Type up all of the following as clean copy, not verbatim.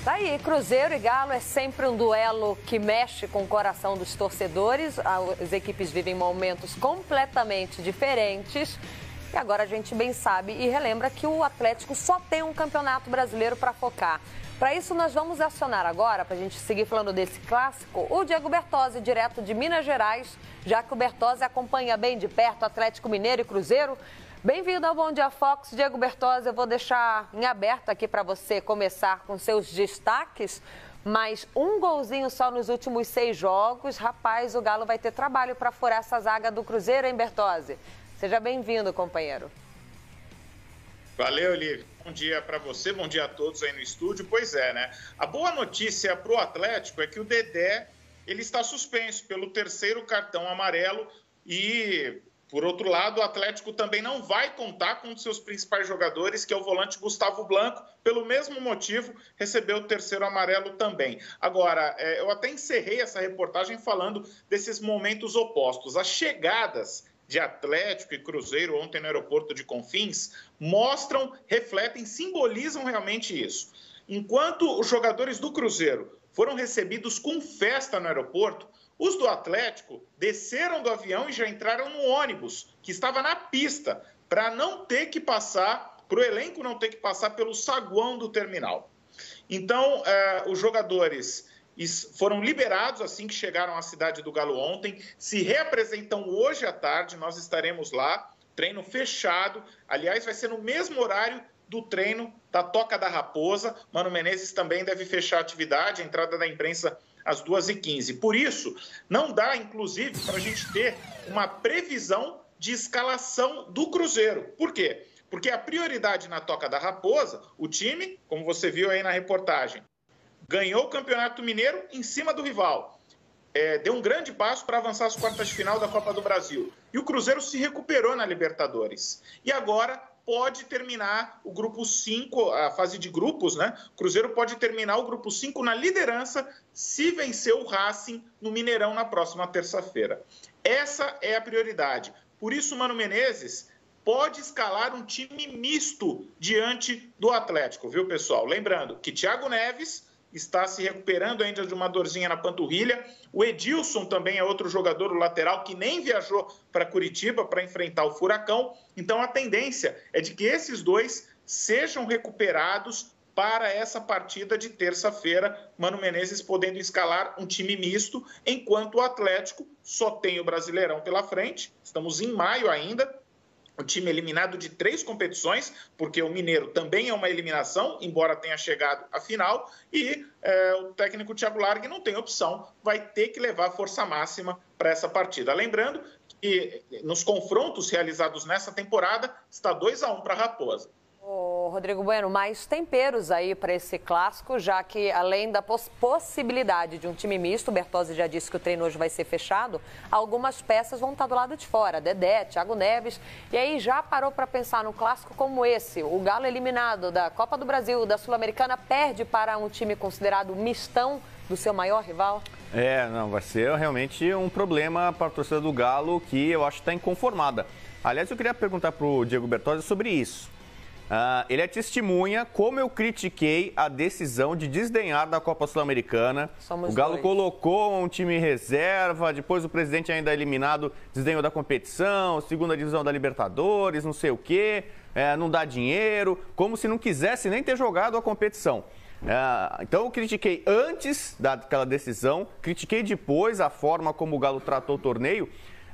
Tá aí, Cruzeiro e Galo é sempre um duelo que mexe com o coração dos torcedores. As equipes vivem momentos completamente diferentes. E agora a gente bem sabe e relembra que o Atlético só tem um campeonato brasileiro para focar. Para isso, nós vamos acionar agora, para a gente seguir falando desse clássico, o Diego Bertozzi, direto de Minas Gerais, já que o Bertozzi acompanha bem de perto Atlético Mineiro e Cruzeiro. Bem-vindo ao Bom Dia Fox, Diego Bertozzi. Eu vou deixar em aberto aqui para você começar com seus destaques, mas um golzinho só nos últimos 6 jogos. Rapaz, o Galo vai ter trabalho para furar essa zaga do Cruzeiro, hein, Bertozzi? Seja bem-vindo, companheiro. Valeu, Olívia. Bom dia para você, bom dia a todos aí no estúdio. Pois é, né? A boa notícia para o Atlético é que o Dedé ele está suspenso pelo 3º cartão amarelo e... Por outro lado, o Atlético também não vai contar com um dos seus principais jogadores, que é o volante Gustavo Blanco. Pelo mesmo motivo, recebeu o 3º amarelo também. Agora, eu até encerrei essa reportagem falando desses momentos opostos. As chegadas de Atlético e Cruzeiro ontem no aeroporto de Confins mostram, refletem, simbolizam realmente isso. Enquanto os jogadores do Cruzeiro foram recebidos com festa no aeroporto, os do Atlético desceram do avião e já entraram no ônibus, que estava na pista, para não ter que passar, para o elenco não ter que passar pelo saguão do terminal. Então, os jogadores foram liberados assim que chegaram à cidade do Galo ontem, se reapresentam hoje à tarde, nós estaremos lá, treino fechado, aliás, vai ser no mesmo horário do treino da Toca da Raposa. Mano Menezes também deve fechar a atividade, a entrada da imprensa às 2h15. Por isso, não dá, inclusive, para a gente ter uma previsão de escalação do Cruzeiro. Por quê? Porque a prioridade na Toca da Raposa, o time, como você viu aí na reportagem, ganhou o Campeonato Mineiro em cima do rival. Deu um grande passo para avançar às quartas de final da Copa do Brasil. E o Cruzeiro se recuperou na Libertadores. E agora pode terminar o grupo 5, a fase de grupos, né? O Cruzeiro pode terminar o grupo 5 na liderança se vencer o Racing no Mineirão na próxima terça-feira. Essa é a prioridade. Por isso, Mano Menezes pode escalar um time misto diante do Atlético, viu, pessoal? Lembrando que Thiago Neves está se recuperando ainda de uma dorzinha na panturrilha. O Edilson também é outro jogador, o lateral, que nem viajou para Curitiba para enfrentar o Furacão. Então, a tendência é de que esses dois sejam recuperados para essa partida de terça-feira. Mano Menezes podendo escalar um time misto, enquanto o Atlético só tem o Brasileirão pela frente. Estamos em maio ainda. O time eliminado de 3 competições, porque o Mineiro também é uma eliminação, embora tenha chegado à final, e o técnico Thiago Largue não tem opção, vai ter que levar força máxima para essa partida. Lembrando que nos confrontos realizados nessa temporada, está 2-1 para a Raposa. Ô, Rodrigo Bueno, mais temperos aí para esse clássico, já que além da possibilidade de um time misto, o Bertozzi já disse que o treino hoje vai ser fechado, algumas peças vão estar do lado de fora, Dedé, Thiago Neves, e aí já parou para pensar no clássico como esse, o Galo eliminado da Copa do Brasil, da Sul-Americana, perde para um time considerado mistão do seu maior rival? Não, vai ser realmente um problema para a torcida do Galo, que eu acho que está inconformada. Aliás, eu queria perguntar para o Diego Bertozzi sobre isso. Ele é testemunha como eu critiquei a decisão de desdenhar da Copa Sul-Americana. O Galo colocou um time reserva, depois o presidente ainda eliminado desdenhou da competição, segunda divisão da Libertadores, não sei o quê, não dá dinheiro, como se não quisesse nem ter jogado a competição. Então eu critiquei antes daquela decisão, critiquei depois a forma como o Galo tratou o torneio.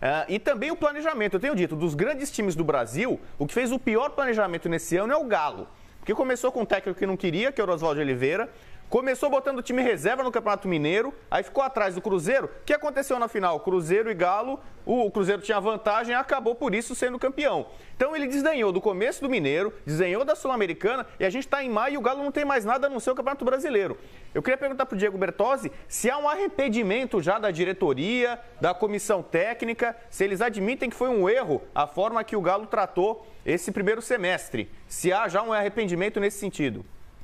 E também o planejamento, eu tenho dito, dos grandes times do Brasil, o que fez o pior planejamento nesse ano é o Galo. Porque começou com um técnico que não queria, que é o Oswaldo Oliveira, começou botando o time reserva no Campeonato Mineiro, aí ficou atrás do Cruzeiro. O que aconteceu na final? Cruzeiro e Galo, o Cruzeiro tinha vantagem e acabou por isso sendo campeão. Então ele desdenhou do começo do Mineiro, desdenhou da Sul-Americana e a gente está em maio e o Galo não tem mais nada a não ser o Campeonato Brasileiro. Eu queria perguntar para o Diego Bertozzi se há um arrependimento já da diretoria, da comissão técnica, se eles admitem que foi um erro a forma que o Galo tratou esse primeiro semestre. Se há já um arrependimento nesse sentido.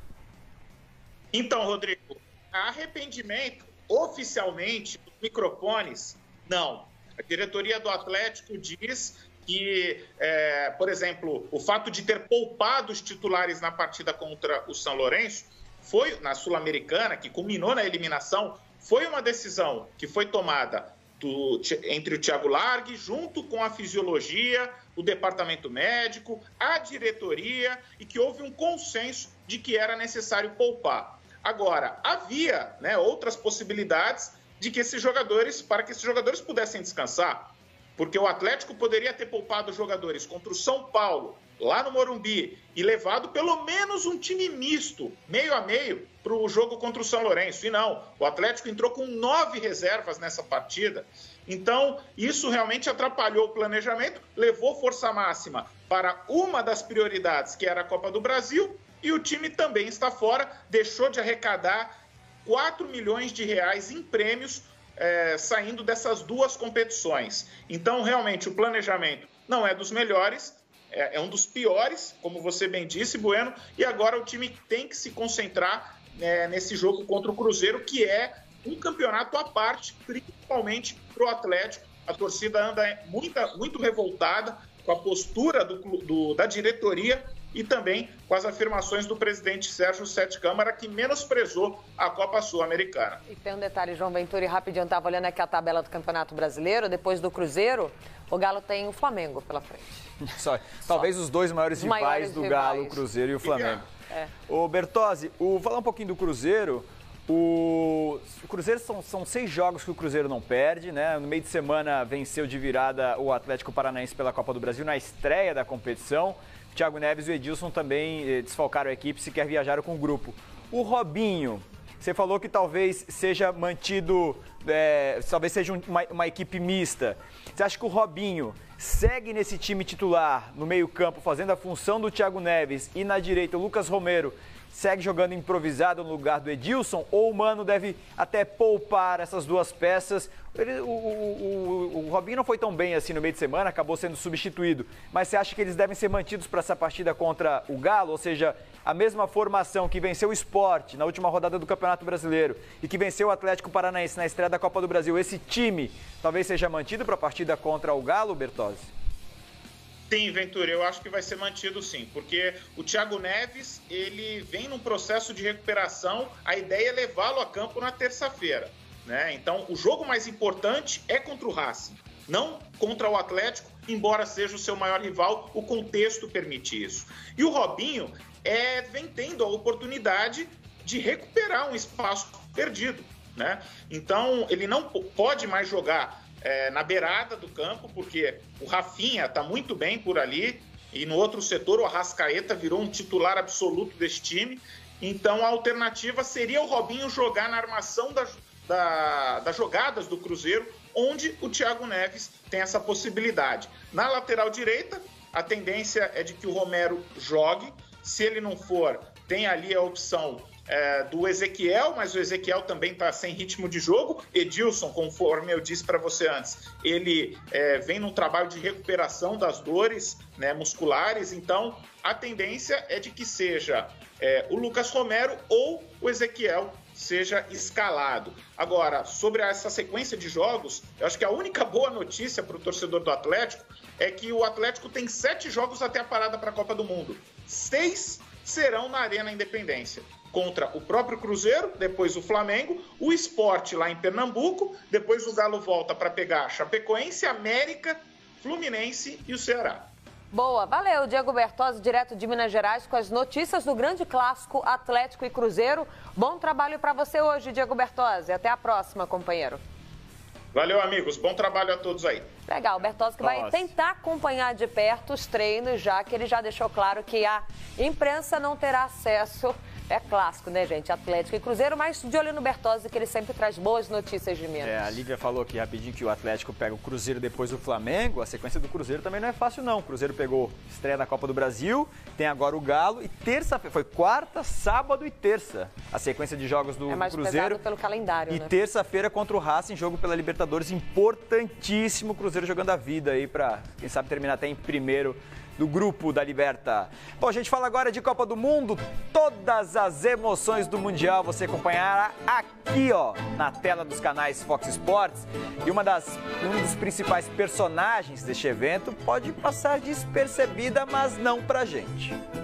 Então, Rodrigo, arrependimento oficialmente dos microfones, não. A diretoria do Atlético diz que, por exemplo, o fato de ter poupado os titulares na partida contra o São Lourenço foi na Sul-Americana, que culminou na eliminação, foi uma decisão que foi tomada entre o Thiago Largue, junto com a fisiologia, o departamento médico, a diretoria, e que houve um consenso de que era necessário poupar. Agora, havia, né, outras possibilidades para que esses jogadores pudessem descansar, porque o Atlético poderia ter poupado os jogadores contra o São Paulo, lá no Morumbi, e levado pelo menos um time misto, meio a meio, para o jogo contra o São Lourenço. E não, o Atlético entrou com 9 reservas nessa partida. Então, isso realmente atrapalhou o planejamento, levou força máxima para uma das prioridades, que era a Copa do Brasil, e o time também está fora, deixou de arrecadar 4 milhões de reais em prêmios, saindo dessas duas competições. Então, realmente, o planejamento não é dos melhores, é um dos piores, como você bem disse, Bueno, e agora o time tem que se concentrar nesse jogo contra o Cruzeiro, que é um campeonato à parte, principalmente para o Atlético. A torcida anda muito revoltada com a postura da diretoria e também com as afirmações do presidente Sérgio Sete Câmara, que menosprezou a Copa Sul-Americana. E tem um detalhe, João Ventura, e rapidinho, estava olhando aqui a tabela do Campeonato Brasileiro, depois do Cruzeiro, o Galo tem o Flamengo pela frente. Talvez os dois maiores rivais do Galo, o Cruzeiro e o Flamengo. Ô Bertozzi, falar um pouquinho do Cruzeiro. O Cruzeiro são 6 jogos que o Cruzeiro não perde, né? No meio de semana venceu de virada o Atlético Paranaense pela Copa do Brasil na estreia da competição. O Thiago Neves e o Edilson também desfalcaram a equipe, sequer viajaram com o grupo. O Robinho, você falou que talvez seja mantido, talvez seja uma equipe mista. Você acha que o Robinho segue nesse time titular, no meio-campo, fazendo a função do Thiago Neves, e na direita o Lucas Romero segue jogando improvisado no lugar do Edilson, ou o Mano deve até poupar essas duas peças? O Robinho não foi tão bem assim no meio de semana, acabou sendo substituído, mas você acha que eles devem ser mantidos para essa partida contra o Galo? Ou seja, a mesma formação que venceu o Sport na última rodada do Campeonato Brasileiro e que venceu o Atlético Paranaense na estreia da Copa do Brasil, esse time talvez seja mantido para a partida contra o Galo, Bertozzi? Sim, Ventura, eu acho que vai ser mantido sim, porque o Thiago Neves, ele vem num processo de recuperação, a ideia é levá-lo a campo na terça-feira, né? Então, o jogo mais importante é contra o Racing, não contra o Atlético, embora seja o seu maior rival, o contexto permite isso. E o Robinho vem tendo a oportunidade de recuperar um espaço perdido, né? Então, ele não pode mais jogar na beirada do campo, porque o Rafinha está muito bem por ali, e no outro setor o Arrascaeta virou um titular absoluto desse time. Então a alternativa seria o Robinho jogar na armação das jogadas do Cruzeiro, onde o Thiago Neves tem essa possibilidade. Na lateral direita, a tendência é de que o Romero jogue. Se ele não for, tem ali a opção do Ezequiel, mas o Ezequiel também está sem ritmo de jogo. Edilson, conforme eu disse para você antes, ele vem num trabalho de recuperação das dores, né, musculares, então a tendência é de que seja o Lucas Romero ou o Ezequiel seja escalado. Agora, sobre essa sequência de jogos, eu acho que a única boa notícia para o torcedor do Atlético é que o Atlético tem 7 jogos até a parada para a Copa do Mundo. 6 serão na Arena Independência, contra o próprio Cruzeiro, depois o Flamengo, o Sport lá em Pernambuco, depois o Galo volta para pegar Chapecoense, América, Fluminense e o Ceará. Boa, valeu, Diego Bertozzi, direto de Minas Gerais, com as notícias do grande clássico Atlético e Cruzeiro. Bom trabalho para você hoje, Diego Bertozzi. Até a próxima, companheiro. Valeu, amigos. Bom trabalho a todos aí. Legal, o Bertozzi que vai tentar acompanhar de perto os treinos, já que ele já deixou claro que a imprensa não terá acesso. É clássico, né, gente? Atlético e Cruzeiro, mas de olho no Bertozzi, que ele sempre traz boas notícias de Minas. A Lívia falou aqui rapidinho que o Atlético pega o Cruzeiro depois do Flamengo. A sequência do Cruzeiro também não é fácil, não. O Cruzeiro pegou estreia da Copa do Brasil, tem agora o Galo e terça-feira, foi quarta, sábado e terça. A sequência de jogos do mais Cruzeiro. Pelo calendário, e né? Terça-feira contra o Racing, jogo pela Libertadores, importantíssimo. O Cruzeiro jogando a vida aí para, quem sabe, terminar até em primeiro do grupo da Liberta. Bom, a gente fala agora de Copa do Mundo. Todas as emoções do Mundial você acompanhará aqui, ó, na tela dos canais Fox Sports. E um dos principais personagens deste evento pode passar despercebida, mas não pra gente.